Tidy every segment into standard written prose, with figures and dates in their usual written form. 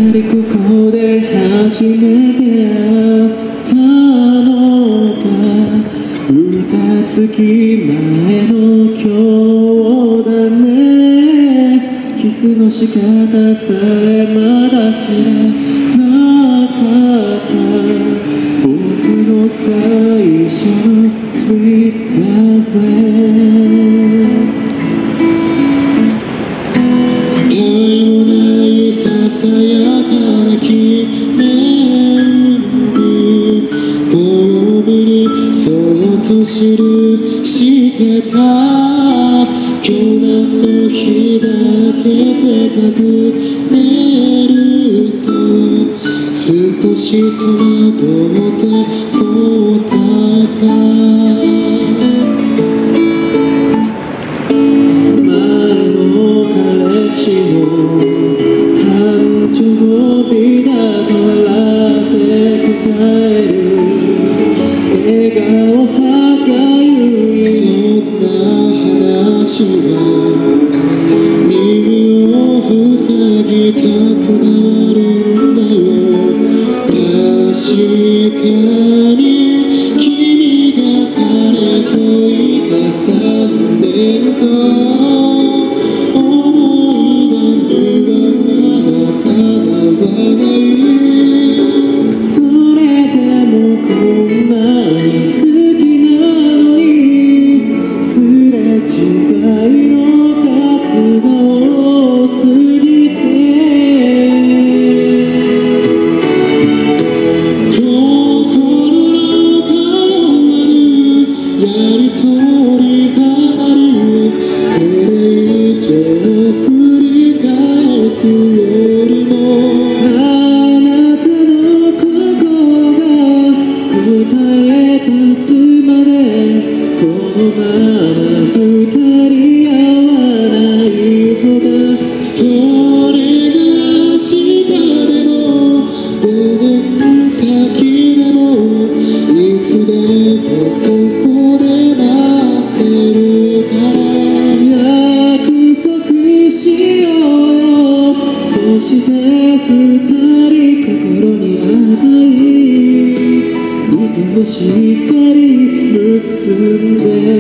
りここで初めて会ったのか。浮いた月前の今日だね。キスの仕方さえまだ知らなかった。僕の最初のスイートカフェ。記してた今日何の日だけで尋ねると少し戸惑って答えた。前の彼氏の誕生日だと笑って答える笑顔耳を塞ぎたくなるんだよ。確かに君が彼といた3年の思い出にはまだ叶わない。それでもこんなに好きなのにすれ違いの数が多すぎて心の中のやりとりがある。これ以上繰り返すよりもあなたの心が答え出すまでこのまま二人合わないほど。それが明日でも5年先でもいつでもここで待ってるから約束しようよ。そして二人心に赤い糸をしっかり結んで。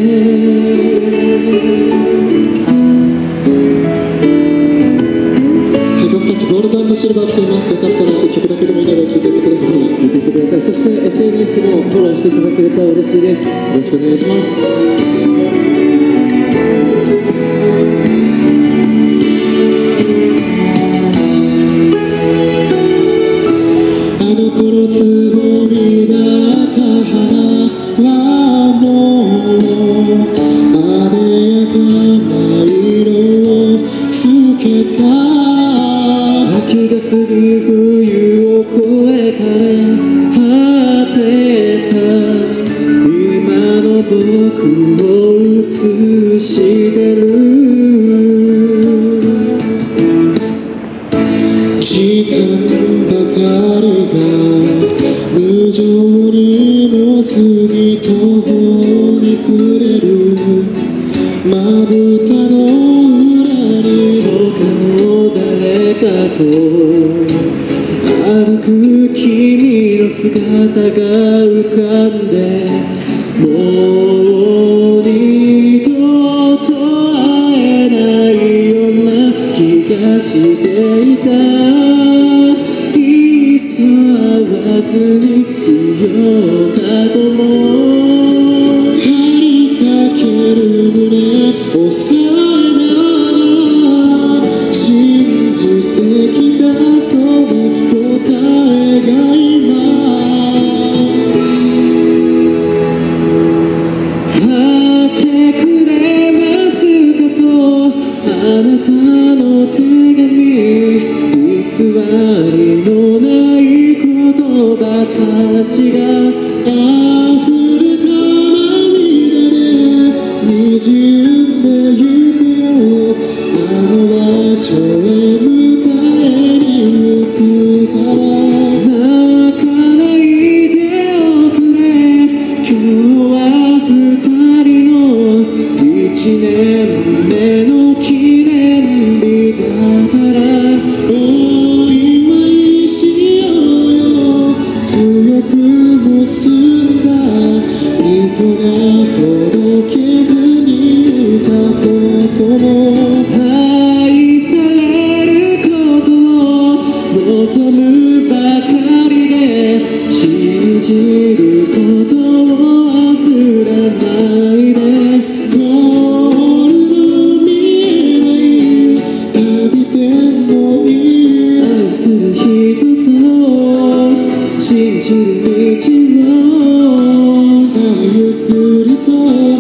僕たちゴールド&シルバーって言います。よかったら1曲だけでもいいので聴いていってください。聴いていってください。そして SNS もフォローしていただけると嬉しいです。よろしくお願いします。あの頃つぼみだった花はもう艶やかな色をつけた。秋が過ぎ冬を越えから果てた今の僕を映してる。時間ばかりが無情にも過ぎ途方に暮れる。まぶたの裏に他の誰かと歩く君の姿が浮かんでもう二度と会えないような気がしていた。いっそ会わずにいようかとも張り裂ける胸を押さえながら信じてきたその答えが今会ってくれますかとあなたの手紙偽りのない言葉たちが溢れりと